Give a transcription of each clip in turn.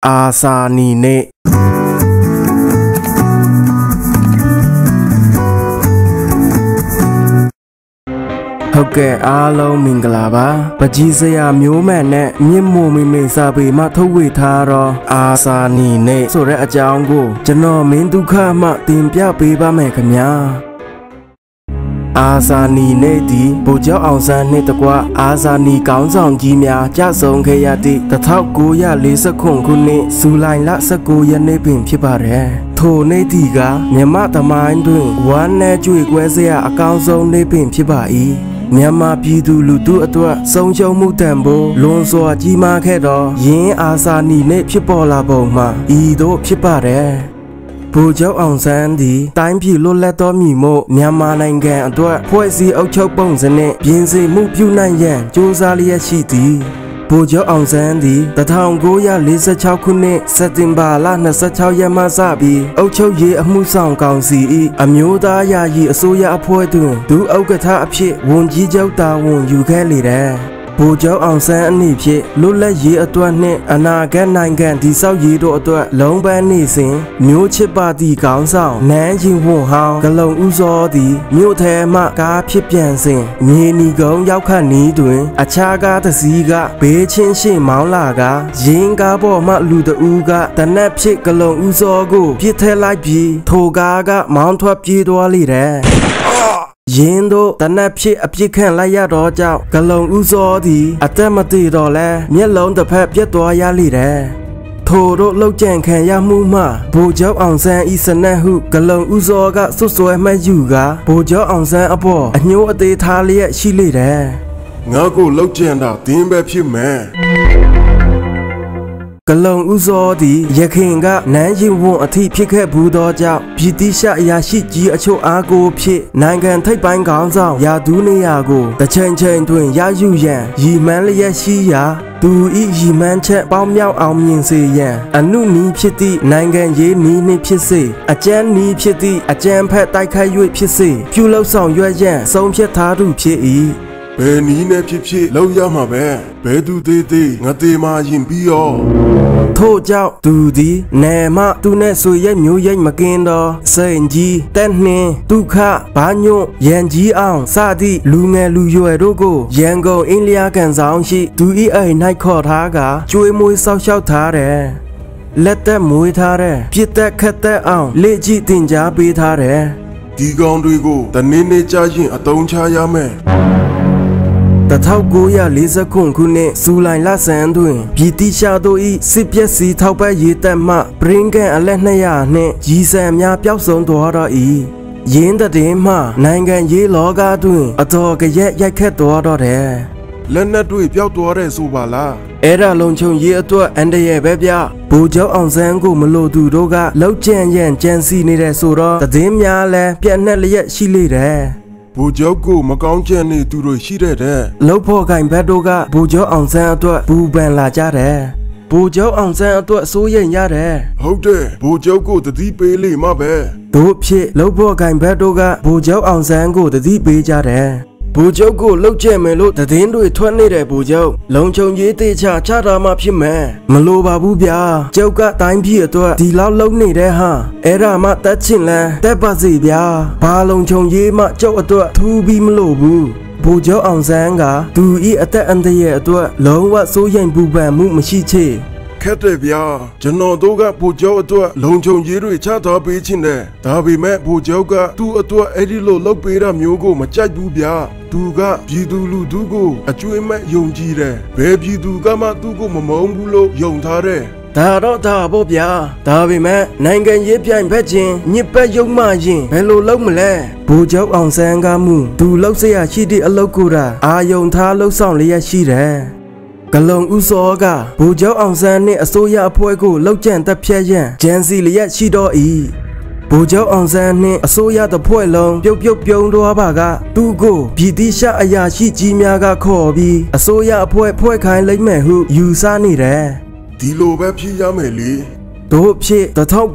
อาซานีเนဟုတ်ကဲ့အားလုံးမင်္ဂလာပါပကြီးစရာမျိုးမှန်နဲ့မြင့်မို့မိစာပေမှာထုတ်ဝေထားတော့အာဇာနည်နေ့ဆိုတဲ့အကြောင်းကိုကျွန်တော်မင်းဒုက္ခမှတင်ပြပေးပါမယ်ခင်ဗျာအာဇာနည်နေ့ဒီဗိုလ်ချုပ်အောင်ဆန်းနှင့်တကွအာဇာနည်ကောင်းဆောင်ကြီးများကြဆုံးခဲ့ရသည့်1940ခုနှစ်ဇူလိုင်လ19ရက်နေ့ပင်ဖြစ်ပါတယ်ထိုနေ့ဒီကမြန်မာသမိုင်းတွင်ဝမ်းနဲ့ကြွေကွဲစရာအကောင်းဆုံးနေ့ပင်ဖြစ်ပါ၏မြန်မာပြည်သူလူထုအတွက်ဆုံးရှုံးမှုတန်ဖိုးလွန်စွာကြီးမားခဲ့တော့ယင်းအာဇာနည်နေ့ဖြစ်ပေါ်လာပုံမှာဤသို့ဖြစ်ပါတယ်ဗိုလ်ချုပ်အောင်ဆန်းသည်တိုင်းပြည်လွတ်လပ်သောမြေမို့မြန်မာနိုင်ငံအတွက်ဖွဲ့စည်းအုပ်ချုပ်ပုံစနစ်ပြင်ဆင်မှုပြုနိုင်ရန်ကြိုးစားလျက်ရှိသည်ဗိုလ်ချုပ်အောင်ဆန်းသည်1946ခုနှစ်စက်တင်ဘာလ26ရက်မှစပြီးအုပ်ချုပ်ရေးအမှုဆောင်ကောင်စီ၏အမျိုးသားယာယီအစိုးရအဖွဲ့တွင်ဒုဥက္ကဋ္ဌအဖြစ်ဝန်ကြီးချုပ်တာဝန်ယူခဲ့လေတယ်ဗိုလ်ချုပ်အောင်ဆန်းအနေဖြင့်လွတ်လပ်ရေးအတွက်နှင့်အနာဂတ်နိုင်ငံတည်ဆောက်ရေးတို့အတွက်လုံးပန်းနေစဉ်မျိုးချစ်ပါတီခေါင်းဆောင်နန်းရင်ဝွန်ဟောင်းဂလုံဦးစောသည်မြို့ထဲမှကားဖြစ်ပြန်စဉ်မြေနီကုန်းရောက်ခတ်နီးတွင်အခြားကားတစ်စီးကဘေးချင်းရှေ့မောင်းလာကရင်းကားပေါ်မှလူတဦးကတနက်ဖြစ်ဂလုံဦးစောကိုပြစ်ထည့်လိုက်ပြီးထိုကားကမောင်းထွက်ပြေးသွားလေတယ်ယင်းတို့တနက်ဖြစ်အပြစ်ခံလိုက်ရတော့ကြောင့်ဂလုံဦးစောသည်အသက်မသေးတော့လဲမျက်လုံးတစ်ဖက်ပြတ်သွားရလိတယ်ထိုတို့လောက်ကြံခံရမှုမှဗိုလ်ချုပ်အောင်ဆန်းဤစနက်ဟုဂလုံဦးစောကစွတ်စွဲမှတ်ယူကဗိုလ်ချုပ်အောင်ဆန်းအပေါ်အညှိုးအသေးထားလျက်ရှိလေတယ်ငါကိုလောက်ကြံတာတင်းပဲဖြစ်မယ်ဂလုံဦးစောသည်ရခင်ကနန်းရင်ဝွန်အထိဖြစ်ခဲ့ဘူးသောကြောင့်ပြည်တိရှအရာရှိကြီးအချို့အားကိုဖြစ်နိုင်ငံထိပ်ပိုင်းခေါင်းဆောင်ရာထူးနေရာကိုတစ်ချိန်တွင်ရယူရန်ရည်မှန်းလျက်ရှိရာသူဤရည်မှန်းချက်ပေါင်းမြောက်အောင်မြင်စေရန်အနုနီးဖြစ်သည့်နိုင်ငံရေးနည်းနှင့်ဖြစ်စေအကြမ်းနည်းဖြစ်သည့်အကြမ်းဖက်တိုက်ခိုက်၍ဖြစ်စေပြုလုပ်ဆောင်ရွက်ရန်ဆုံးဖြတ်ထားသူဖြစ်၏ဘယ်နည်းနဲ့ဖြစ်လောက်ရမှာပဲဘယ်သူသေးငါသေးမှရင်ပြီးရောထို့ကြောင့်သူသည်နယ်မှသူနဲ့ဆွေရိတ်မျိုးရိတ်မကင်းသောစိန်ကြီးတက်နှင်းဒုက္ခဘာညွန့်ရန်ကြီးအောင်စသည့်လူငယ်လူရွယ်တို့ကိုရန်ကုန်အင်းလျာကန်ဆောင်ရှိသူ၏အိမ်၌ခေါ်ထားကကျွေးမွေးဆောက်ရှောက်ထားတယ်လက်သက်မွေးထားတယ်ပြစ်သက်ခက်သက်အောင်လေ့ကျင့်သင်ကြားပေးထားတယ်ဒီကောင်တွေကိုတနေ့နေ့ကြာရင်အတုံးချရမယ် 1940ခုနှစ်ဇူလိုင်လဆန်းတွင်ပြည်တိရှတို့၏စစ်ပျက်စီးထောက်ပံ့ရေးတပ်မှပရင်းကန်အလက်200နှင့်ရီဆန်များပျောက်ဆုံးသွားတော့၏ရင်းတဲ့မှနိုင်ငံရေးလောကတွင်အတော်ကြရက်ရိုက်ခတ်သွားတော့တယ်လက်နက်တွေပျောက်သွားတယ်ဆိုပါလားအဲ့ဒါလုံခြုံရေးအတွက်အန်တရဲ့ပဲဗျဗိုလ်ချုပ်အောင်ဆန်းကိုမလို့သူတို့ကလောက်ကြံရန်ကြံစီနေတယ်ဆိုတော့သတင်းများလည်းပြန့်နှံ့လျက်ရှိလေတယ်ဗိုလ်ချုပ်ကိုမကောင်းချင်နေသူတို့ရှိတဲ့လောက်ဖို့ကင်ဘက်တို့ကဗိုလ်ချုပ်အောင်ဆန်းအတွက်ဘူပန်လာကြတယ်ဗိုလ်ချုပ်အောင်ဆန်းအတွက်စိုးရိမ်ရတယ်ဟုတ်တယ်ဗိုလ်ချုပ်ကိုတတိပေးလိမ့်မှာပဲတို့ဖြစ်လောက်ဖို့ကင်ဘက်တို့ကဗိုလ်ချုပ်အောင်ဆန်းကိုတတိပေးကြတယ်ဗိုလ်ချုပ်ကိုလှုပ်ကြဲမယ်လို့သတင်းတွေထွက်နေတဲ့ဗိုလ်ချုပ်လုံခြုံရေးတေချာချတာမှဖြစ်မယ်မလိုပါဘူးဗျာကျုပ်ကတိုင်းပြည်အတွက်ဒီလောက်လုံနေတဲ့ဟာအဲ့ဒါမှတက်ချင်လဲတက်ပါစီဗျာဘာလုံခြုံရေးမှကျုပ်အတွက်ထူးပြီးမလို့ဘူးဗိုလ်ချုပ်အောင်ဆန်းကသူဤအသက်အန္တရာယ်အတွက်လုံးဝစိုးရိမ်ပူပန်မှုမရှိချေခက်တယ်ဗျာကျွန်တော်တို့ကဗိုလ်ချုပ်အတွက်လုံခြုံရေးတွေချထားပေးခြင်းတယ်ဒါပေမဲ့ဗိုလ်ချုပ်ကသူ့အတွက်အဲ့ဒီလိုလုပ်ပေးတာမျိုးကိုမကြိုက်ဘူးဗျာသူကပြည်သူလူထုကိုအကျွေးမဲ့ယုံကြည်တယ်ဘယ်ပြည်သူကမှသူ့ကိုမမုန်းဘူးလို့ယုံထားတယ်ဒါတော့ဒါပေါ့ဗျာဒါပေမဲ့နိုင်ငံရေးပြိုင်ဖက်ခြင်းညစ်ပတ်ယုံမှရင်ဘယ်လိုလုပ်မလဲဗိုလ်ချုပ်အောင်ဆန်းကမှုသူလှုပ်เสียရှိတဲ့အလုပ်ကိုတာအာယုံထားလှုပ်ဆောင်လျက်ရှိတယ်ဂလုံဦးစောကဗိုလ်ချုပ်အောင်ဆန်းနှင့်အစိုးရအဖွဲ့ကိုလှုပ်ကြံတပ်ဖြတ်ရန်ဂျန်စီလျက်ရှိတော့၏ဗိုလ်ချုပ်အောင်ဆန်းနှင့်အစိုးရတစ်ဖွဲ့လုံးပြုံးသွားပါကသူ့ကိုပြည်တိရှအရာရှိကြီးများကခေါ်ပြီးအစိုးရအဖွဲ့ဖွဲ့ခိုင်းလိုက်မယ်ဟုယူဆနေတယ်ဒီလိုပဲဖြစ်ရမယ်လေတို့ဖြစ်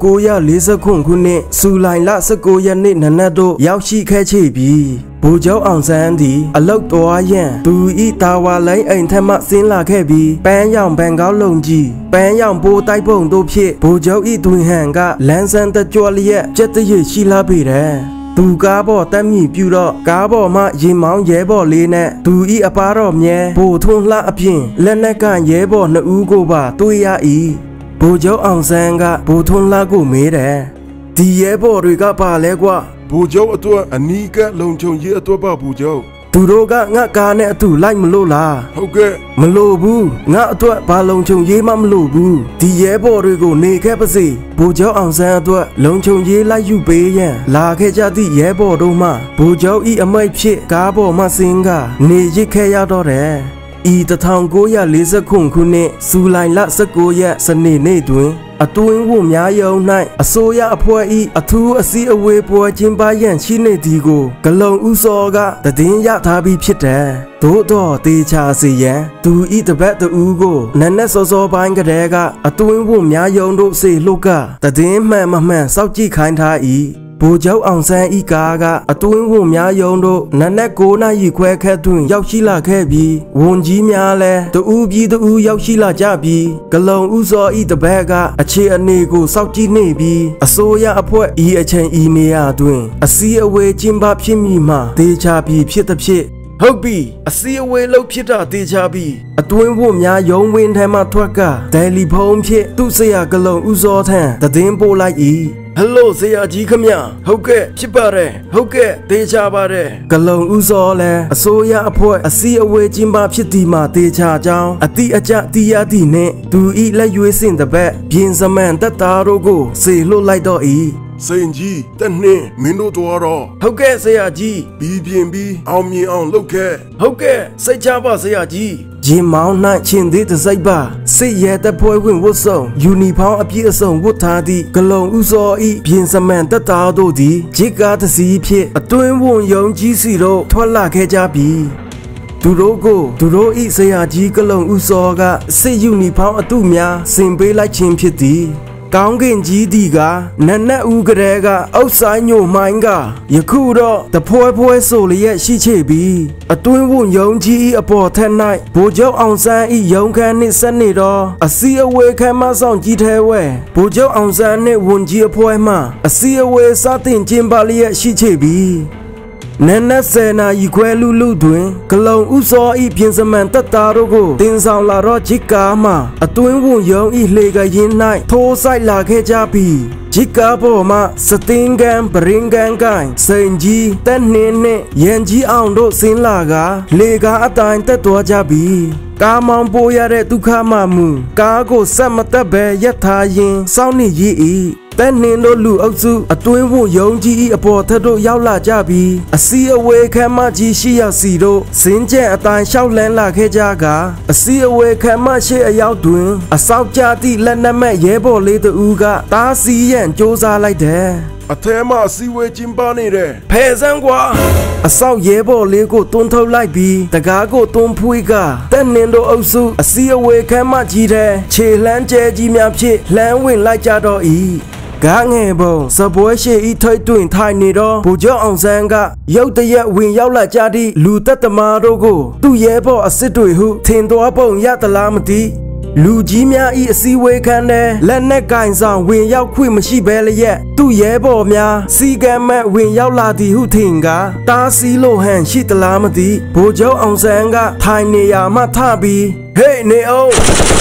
1940ခုနှစ်ဇူလိုင်လ19ရက်နေ့နနက်တို့ရောက်ရှိခဲ့ချေပြီးဗိုလ်ချုပ်အောင်ဆန်းသည်အလုတ်တော်ရန်သူဤတာဝါလိုင်းအိမ်ထက်မှဆင်းလာခဲ့ပြီးပန်းရောင်ပန်းကောင်းလုံကြီးပန်းရောင်ပိုးတိုက်ပုံတို့ဖြစ်ဗိုလ်ချုပ်ဤတွင်ဟန်ကလန်းဆန်းတကြွလျက်ကြက်တရရှိလာပေတယ်သူကားပေါ်တက်မြည်ပြူတော့ကားပေါ်မှရင်မောင်းရဲဘော်လေးနဲ့သူဤအပါတော်မြဲဘိုထွန်းလှအပြင်လက်နက်ကရဲဘော်နှစ်ဦးကိုပါတွေ့ရ၏ဗိုလ်ချုပ်အောင်ဆန်းကဘိုထွန်းလှကိုမေးတယ်ဒီရဲဘော်တွေကပါလဲကွာဘူကျော်အတွက်အနီးကလုံခြုံရေးအတွက်ပါဘူကျော်သူတို့ကငါကားနဲ့အတူလိုက်မလို့လားဟုတ်ကဲ့မလို့ဘူးငါအတွက်ဘာလုံခြုံရေးမှမလို့ဘူးဒီရဲဘော်တွေကိုနေခဲ့ပါစေဗိုလ်ချုပ်အောင်ဆန်းအတွက်လုံခြုံရေးလိုက်ယူပေးရန်လာခဲ့ကြသည့်ရဲဘော်တို့မှဗိုလ်ချုပ်ဤအမိတ်ဖြစ်ကားပေါ်မှဆင်းကနေရစ်ခဲ့ရတော့တယ်ဤ1940ခုနှစ်ဇူလိုင်လ19ရက်စနေနေ့တွင်အတွင်းဝများယုံ၌အစိုးရအဖွဲ့၏အထူးအစည်းအဝေးပွဲကျင်းပရန်ရှိနေသည်ကိုဂလုံဦးစောကတည်င်းရထားပြီးဖြစ်တယ်။သို့တော့တေချာစီရန်သူဤတပတ်တူကိုနက်နက်စောစောပိုင်းကတည်းကအတွင်းဝများယုံတို့စေလှုပ်ကတည်င်းမှန်မမှန်စောက်ကြည့်ခိုင်းထား၏ဗိုလ်ချုပ်အောင်ဆန်းဤကားကအတွင်းဝများယုံတို့နက်နက်9နာရီခွဲခန့်တွင်ရောက်ရှိလာခဲ့ပြီးဝန်ကြီးများလည်းတူပြီးတူရောက်ရှိလာကြပြီးဂလုံဦးစောဤတပတ်ကအခြေအနေကိုစောင့်ကြည့်နေပြီးအစိုးရအဖွဲ့ဤအချိန်ဤနေရာတွင်အစည်းအဝေးကျင်းပဖြစ်မည်မှာတေချာပြီးဖြစ်သဖြင့်ဟုတ်ပြီအစည်းအဝေးလုပ်ဖြစ်တာတေချာပြီးအတွင်းဝများယုံဝင်းထဲမှထွက်ကတယ်လီဖုန်းဖြင့်သူ့ဆရာဂလုံဦးစောထံသတင်းပို့လိုက်၏ဟယ်လိုဆရာကြီးခမဟုတ်ကဲ့ဖြစ်ပါတယ်ဟုတ်ကဲ့တေချာပါတယ်ဂလုံဦးစောလည်းအစိုးရအဖွဲ့အစည်းအဝေးကျင်းပဖြစ်သည်မှာတေချာကြောင်းအတိအကျတီးရသည်နှင့်သူဤလက်ရွေးစင်တပတ်ပြင်စမန်တက်တာတို့ကိုစေလွတ်လိုက်တော့၏စိန်ကြီးတက်နှင်းမင်းတို့တော်တော့ဟုတ်ကဲ့ဆရာကြီးပြီးပြင်ပြီးအောင်မြင်အောင်လုပ်ခဲ့ဟုတ်ကဲ့စိတ်ချပါဆရာကြီးရင်မောင်း၌ချင်းသေးတစိုက်ပါစစ်ရဲတပ်ဖွဲ့ဝင်ဝတ်စုံယူနီဖောင်းအပြည့်အစုံဝတ်ထားသည့်ဂလုံဦးစောဤပြင်စမန်တက်တာတို့သည်ဂျစ်ကားတစ်စီးဖြင့်အတွင်းဝန်ယုံကြီးစီတို့ထွက်လာခဲ့ကြပြီသူတို့ဤဆရာကြီးဂလုံဦးစောကစစ်ယူနီဖောင်းအတုများဆင်ပေးလိုက်ခြင်းဖြစ်သည်ကောင်းကင်ကြီးဒီကနက်နက်ဦးကလေးကအုပ်ဆိုင်ညိုမိုင်းကယခုတော့တဖွဲဆိုလျက်ရှိချေပြီးအတွင်းဝန်ယုံကြီးအပေါ်ထက်၌ဗိုလ်ချုပ်အောင်ဆန်းဤယုံခန်းနှင့်ဆက်နေတော့အစည်းအဝေးခမ်းမဆောင်ကြီးထဲဝဲဗိုလ်ချုပ်အောင်ဆန်းနှင့်ဝန်ကြီးအဖွဲ့မှအစည်းအဝေးစတင်ကျင်းပလျက်ရှိချေပြီးနက်နက်10နာရီခွဲလူတွင်ဂလုံဦးစောဤပြင်စမန်တက်တာတို့ကိုတင်ဆောင်လာတော့ဂျစ်ကားမှအတွင်းဝန်ယုံဤလေကရင်၌ထိုးဆိုင်လာခဲ့ကြပြီးဂျစ်ကားပေါ်မှစတင်ကန်ပရင်ကန်ကိုင်စိန်ကြီးတက်နှင်းနှင့်ရန်ကြီးအောင်တို့ဆင်းလာကလေကားအတိုင်းတက်သွားကြပြီးကားမောင်းပိုးရတဲ့ဒုက္ခမှမူကားကိုဆက်မတက်ပဲရပ်ထားရင်စောင့်နေရ၏တဲ့နှင်းတို့လူအုပ်စုအတွင်းဝန်ယုံကြီးအပေါ်ထက်တို့ရောက်လာကြပြီးအစည်းအဝေးခမ်းမကြီးရှိရစီတို့စင်းကျဲအတိုင်းလျှောက်လန်းလာခဲ့ကြကအစည်းအဝေးခမ်းမရှိအရောက်တွင်အစောက်ကြသည့်လက်နက်မဲ့ရဲဘော်လေးတူကတားစီရန်စ조사လိုက်တယ်အထဲမှာစီဝေးကျင်းပနေတယ်ဖဲစမ်းကွာအစောက်ရဲဘော်လေးကိုတွန်းထုတ်လိုက်ပြီးတကားကိုတွန်းဖွေးကတဲ့နှင်းတို့အုပ်စုအစည်းအဝေးခမ်းမကြီးတဲ့ခြေလှမ်းကျဲကြီးများဖြင့်လှမ်းဝင်လိုက်ကြတော့၏ကားငယ်ပုံစပွဲရှိဤထိတ်တွင်ထိုင်နေတော့ဗိုလ်ချုပ်အောင်ဆန်းကရုတ်တရက်ဝင်ရောက်လာကြသည့်လူသက်သမားတို့ကိုသူ့ရဲဘော်အစ်စ်တွေဟုထင်သွားပုံရသလားမသိလူကြီးများဤအစည်းအဝေးခန်းထဲလက်နက်ကင်ဆောင်ဝင်ရောက်ခွင့်မရှိဘဲလျက်သူ့ရဲဘော်များစီကံမဲ့ဝင်ရောက်လာသည်ဟုထင်ကတားစီလိုဟန်ရှိသလားမသိဗိုလ်ချုပ်အောင်ဆန်းကထိုင်နေရာမှထပြီးဟေးနေအောင်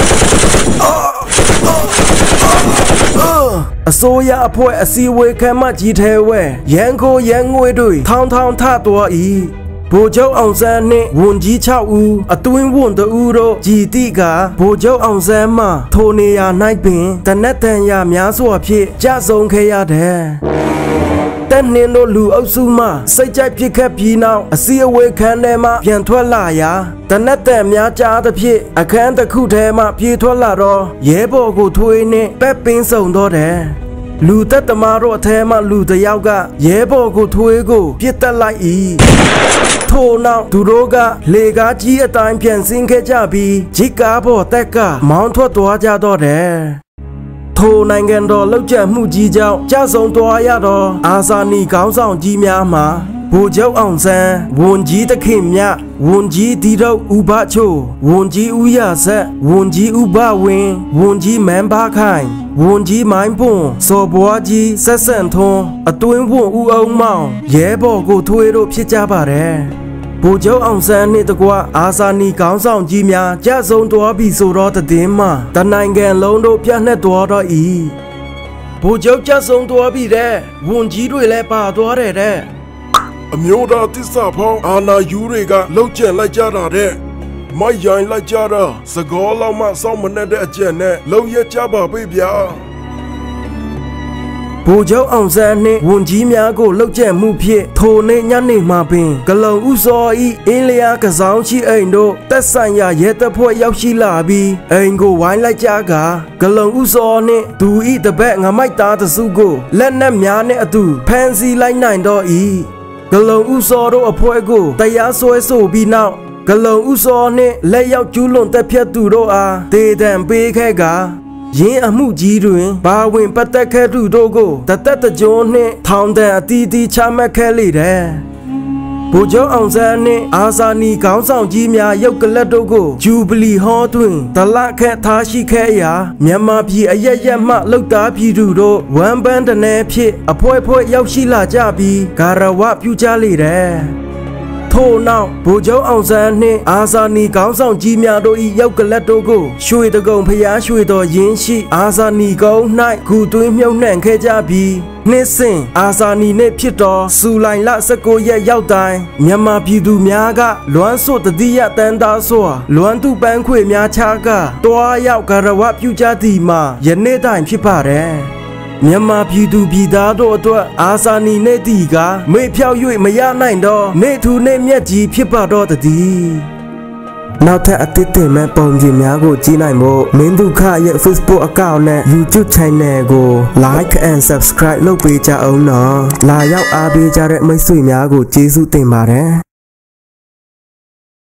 အစိုးရအဖွဲ့အစည်းအဝေးခမ်းမကြီးထဲဝဲရန်ကိုရန်ငွေတွေထောင်းထသွား၏ဗိုလ်ချုပ်အောင်ဆန်းနှင့်ဝန်ကြီး6ဦးအတွင်းဝန်2ဦးတို့ကြည်တိကဗိုလ်ချုပ်အောင်ဆန်းမှထိုနေရာ၌ပင်တနက်တန်ရာများစွာဖြင့်ကြဆုံးခဲ့ရတဲ့တဲ့နှင်းတို့လူအုပ်စုမှစိတ်ကြိုက်ဖြစ်ခဲ့ပြီးနောက်အစည်းအဝေးခန်းထဲမှပြန်ထွက်လာရာတနက်တန်များကြားသဖြင့်အခန်းတစ်ခုထဲမှပြေးထွက်လာတော့ရဲဘော်ကိုထွေးနှင့်ပက်ပင်းစုံတော့တယ်လူသက်သမားတို့အထဲမှလူတစ်ယောက်ကရဲဘော်ကိုထွေးကိုပြစ်တက်လိုက်၏ထို့နောက်သူတို့ကလေကားကြီးအတိုင်းပြန်ဆင်းခဲ့ကြပြီးဂျစ်ကားပေါ်တက်ကမောင်းထွက်သွားကြတော့တယ်ထိုနိုင်ငံတော်လှုပ်ကြံမှုကြီးကြောင့်ကြာဆုံးသွားရသောအာဇာနည်ခေါင်းဆောင်ကြီးများမှာဗိုလ်ချုပ်အောင်ဆန်းဝန်ကြီးသခင်မြဝန်ကြီးဒီတော့ဥပချိုဝန်ကြီးဦးရဆက်ဝန်ကြီးဥပဝင်းဝန်ကြီးမန်းဘာခိုင်ဝန်ကြီးမိုင်းပွန်စော်ဘွားကြီးဆက်ဆန်ထွန်းအတွင်းဝန်ဦးအောင်မောင်ရဲဘော်ကိုထွေးတို့ဖြစ်ကြပါတယ်ဗိုလ်ချုပ်အောင်ဆန်းနှင့်တကွအာဇာနည်ခေါင်းဆောင်ကြီးများကြဆုံးသွားပြီဆိုတော့တည်င်းမှာတနိုင်ငံလုံးတို့ပြန့်နှံ့သွားတော့၏ဗိုလ်ချုပ်ကြဆုံးသွားပြီတဲ့ဝန်ကြီးတွေလည်းပါသွားတယ်တဲ့အမျိုးသားတစ္ဆာဖောင်းအာနာယူတွေကလှုပ်ကြံလိုက်ကြတာတဲ့မိုက်ရိုင်းလိုက်ကြတာစကောလောက်မှစောင့်မနဲ့တဲ့အကျက်နဲ့လုံရကြပါပြီဗျာဗိုလ်ချုပ်အောင်ဆန်းနှင့်ဝန်ကြီးများကိုလှုပ်ကြံမှုဖြင့်ထိုနေ့ညနေမှပင်ဂလုံဥစောဤအင်းလျာကစားရှိအိမ်တို့တက်ဆိုင်ရာရဲတပ်ဖွဲ့ရောက်ရှိလာပြီးအိမ်ကိုဝိုင်းလိုက်ကြကဂလုံဥစောနှင့်သူဤတပည့်ငမိုက်သားတစုကိုလက်နက်များနှင့်အတူဖမ်းဆီးလိုက်နိုင်တော့၏ဂလုံဥစောတို့အဖွဲ့ကိုတရားစွဲဆိုပြီးနောက်ဂလုံဥစောနှင့်လက်ရောက်ကျူးလွန်တပ်ဖြတ်သူတို့အားဒေသံပေးခဲ့ကရင်းအမှုကြီးတွင်ဘာဝင်ပတ်သက်ခဲ့သူတို့ကိုတသက်တကြွနှင့်ထောင်ဒဏ်အသီးသီးချမှတ်ခဲ့လေတယ်ဗိုလ်ချုပ်အောင်ဆန်းနှင့်အာဇာနည်ခေါင်းဆောင်ကြီးများရုပ်ကလပ်တို့ကိုဂျူဘလီဟောတွင်တလခက်ထားရှိခဲ့ရာမြန်မာပြည်အရက်ရက်မှလှုပ်သားပြည်သူတို့ဝမ်ပန်းတနေဖြစ်အဖွဲဖွဲရောက်ရှိလာကြပြီးဂါရဝပြုကြလေတယ်ထို့နောက်ဗိုလ်ချုပ်အောင်ဆန်းနှင့်အာဇာနည်ခေါင်းဆောင်ကြီးများတို့၏ရုပ်ကလပ်တို့ကိုရွှေတကုံဖျားရွှေတော်ရင်းရှိအာဇာနည်ကုန်း၌ဂူသွင်းမြုပ်နှံခဲ့ကြပြီးနှစ်စဉ်အာဇာနည်နှင့်ဖြစ်တော်စူလိုင်လ19ရက်ရောက်တိုင်းမြန်မာပြည်သူများကလွမ်းစွတ်တတိယတန်သားစွာလွမ်းသူပန်းခွေများချကတွားရောက်ဂရဝပြုကြသည်မှာယနေ့တိုင်ဖြစ်ပါတယ်မြန်မာပြည်သူပြည်သားတို့အတွက်အာဇာနည်နေ့တီကမေ့ဖြောက်၍မရနိုင်တော့နေထူနေမြက်ကြီးဖြစ်ပါတော့တည်းနောက်ထပ်အသစ်တင်မဲ့ပုံပြင်များကိုကြည့်နိုင်ဖို့မင်းဒုက္ခရဲ့ Facebook account နဲ့ YouTube channel ကို like and subscribe လုပ်ပေးကြအောင်နော်လာရောက်အားပေးကြတဲ့မိတ်ဆွေများကိုကျေးဇူးတင်ပါတယ်